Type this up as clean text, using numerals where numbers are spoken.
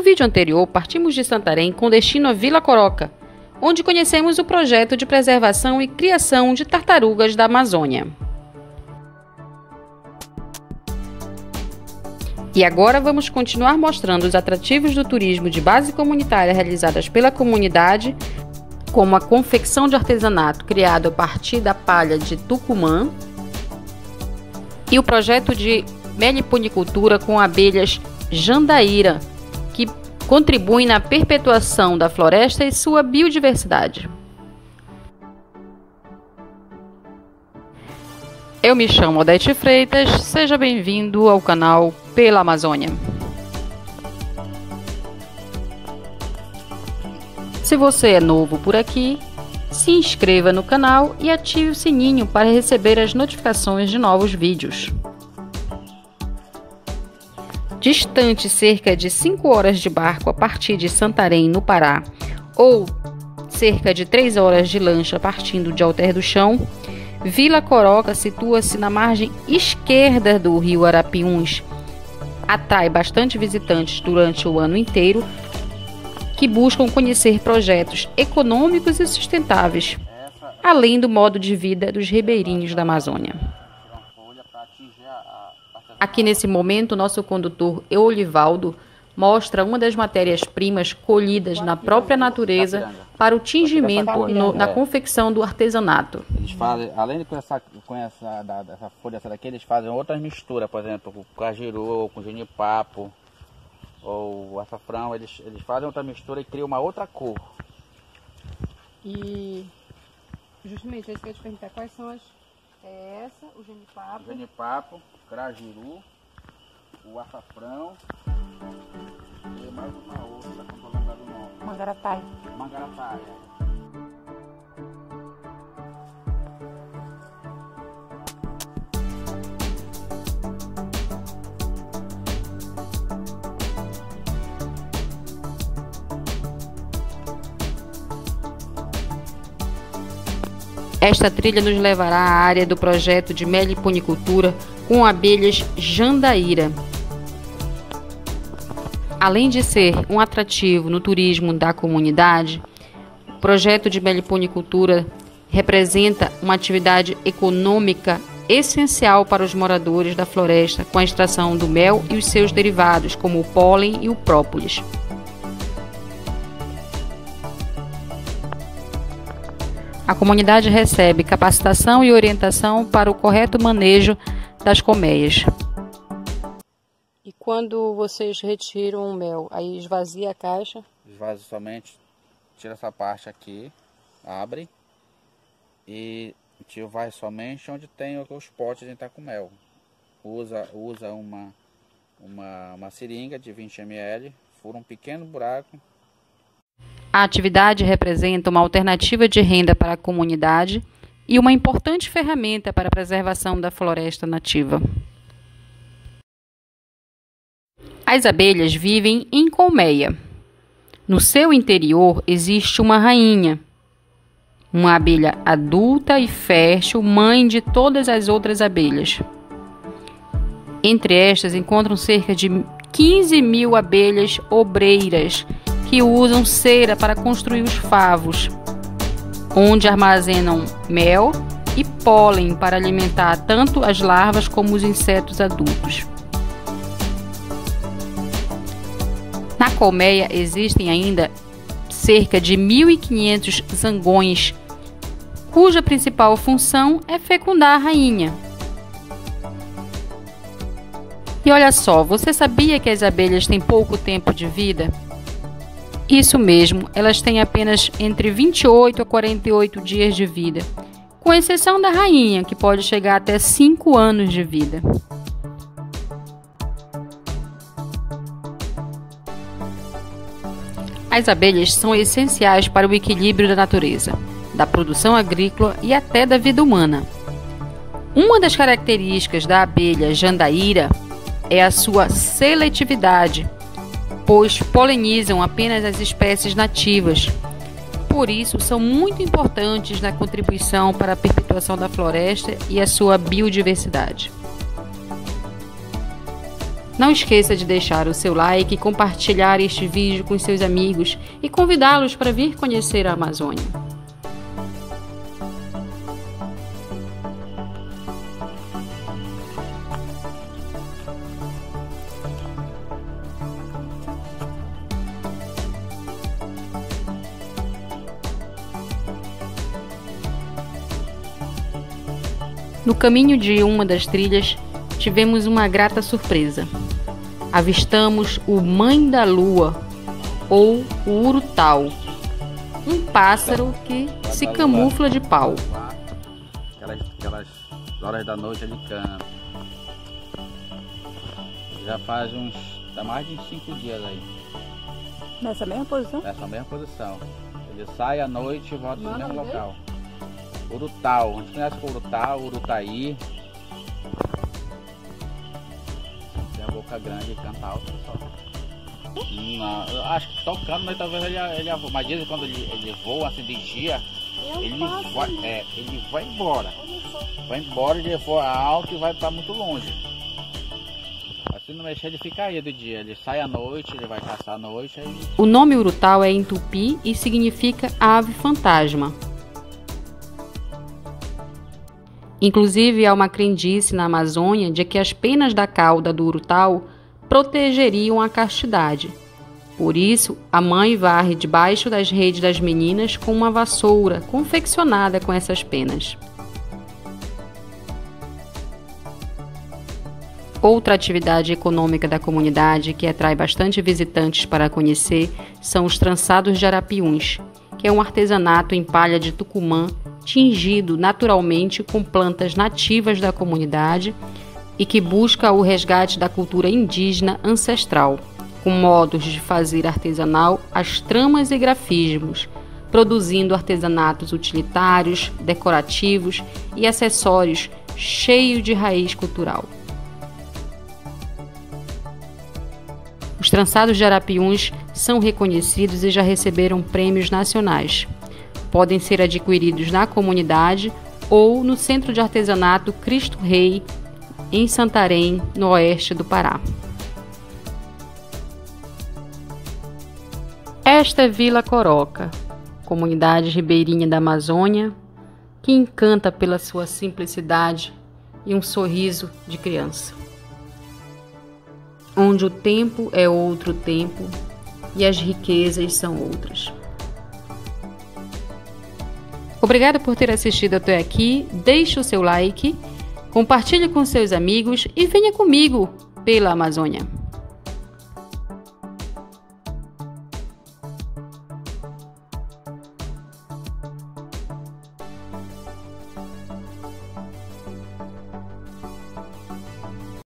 vídeo anterior, partimos de Santarém com destino a Vila Coroca, onde conhecemos o projeto de preservação e criação de tartarugas da Amazônia. E agora vamos continuar mostrando os atrativos do turismo de base comunitária realizadas pela comunidade, como a confecção de artesanato criado a partir da palha de Tucumã e o projeto de meliponicultura com abelhas Jandaíra, que contribuem na perpetuação da floresta e sua biodiversidade. Eu me chamo Odete Freitas, seja bem-vindo ao canal Pela Amazônia. Se você é novo por aqui, se inscreva no canal e ative o sininho para receber as notificações de novos vídeos. Distante cerca de 5 horas de barco a partir de Santarém, no Pará, ou cerca de 3 horas de lancha partindo de Alter do Chão, Vila Coroca situa-se na margem esquerda do rio Arapiuns. Atrai bastante visitantes durante o ano inteiro que buscam conhecer projetos econômicos e sustentáveis, além do modo de vida dos ribeirinhos da Amazônia. Aqui nesse momento, nosso condutor Eolivaldo mostra uma das matérias-primas colhidas na própria natureza para o tingimento na confecção do artesanato. Eles fazem, além de com essa folha daqui, eles fazem outras misturas, por exemplo, com cajiru, com genipapo, ou açafrão, eles fazem outra mistura e criam uma outra cor. E justamente isso que eu ia te perguntar, quais são as... essa, o genipapo. O genipapo, crajiru, o açafrão e mais uma outra, não estou lembrando o nome. Mangaratai. Mangaratai. Esta trilha nos levará à área do projeto de meliponicultura com abelhas Jandaíra. Além de ser um atrativo no turismo da comunidade, o projeto de meliponicultura representa uma atividade econômica essencial para os moradores da floresta, com a extração do mel e os seus derivados, como o pólen e o própolis. A comunidade recebe capacitação e orientação para o correto manejo das colmeias. E quando vocês retiram o mel, aí esvazia a caixa? Esvazia somente, tira essa parte aqui, abre e vai somente onde tem os potes de entrar com mel. Usa uma seringa de 20 ml, fura um pequeno buraco. A atividade representa uma alternativa de renda para a comunidade e uma importante ferramenta para a preservação da floresta nativa. As abelhas vivem em colmeia. No seu interior existe uma rainha, uma abelha adulta e fértil, mãe de todas as outras abelhas. Entre estas encontram cerca de 15 mil abelhas obreiras, que usam cera para construir os favos, onde armazenam mel e pólen para alimentar tanto as larvas como os insetos adultos. Na colmeia existem ainda cerca de 1.500 zangões, cuja principal função é fecundar a rainha. E olha só, você sabia que as abelhas têm pouco tempo de vida? Isso mesmo, elas têm apenas entre 28 a 48 dias de vida, com exceção da rainha, que pode chegar até 5 anos de vida. As abelhas são essenciais para o equilíbrio da natureza, da produção agrícola e até da vida humana. Uma das características da abelha Jandaíra é a sua seletividade, pois polinizam apenas as espécies nativas. Por isso, são muito importantes na contribuição para a perpetuação da floresta e a sua biodiversidade. Não esqueça de deixar o seu like, compartilhar este vídeo com seus amigos e convidá-los para vir conhecer a Amazônia. No caminho de uma das trilhas, tivemos uma grata surpresa. Avistamos o Mãe da Lua, ou o urutau, um pássaro que se camufla de pau. Aquelas horas da noite ele canta. Já faz mais de 5 dias aí. Nessa mesma posição? Nessa mesma posição. Ele sai à noite e volta no mesmo local. Urutau, a gente conhece o urutau, urutaí. Tem a boca grande e canta alto só. Não, eu acho que tocando, mas talvez ele mas dizem que quando ele voa assim de dia, ele vai embora. Vai embora, ele voa alto e vai para muito longe. Se não mexer, ele fica aí do dia. Ele sai à noite, ele vai caçar à noite. Aí... O nome urutau é em tupi e significa ave fantasma. Inclusive, há uma crendice na Amazônia de que as penas da cauda do urutau protegeriam a castidade. Por isso, a mãe varre debaixo das redes das meninas com uma vassoura confeccionada com essas penas. Outra atividade econômica da comunidade que atrai bastante visitantes para conhecer são os trançados de arapiuns, que é um artesanato em palha de Tucumã tingido naturalmente com plantas nativas da comunidade e que busca o resgate da cultura indígena ancestral, com modos de fazer artesanal as tramas e grafismos, produzindo artesanatos utilitários, decorativos e acessórios cheios de raiz cultural. Os trançados de arapiuns são reconhecidos e já receberam prêmios nacionais. Podem ser adquiridos na comunidade ou no Centro de Artesanato Cristo Rei, em Santarém, no oeste do Pará. Esta é Vila Coroca, comunidade ribeirinha da Amazônia, que encanta pela sua simplicidade e um sorriso de criança. Onde o tempo é outro tempo e as riquezas são outras. Obrigada por ter assistido até aqui, deixe o seu like, compartilhe com seus amigos e venha comigo pela Amazônia.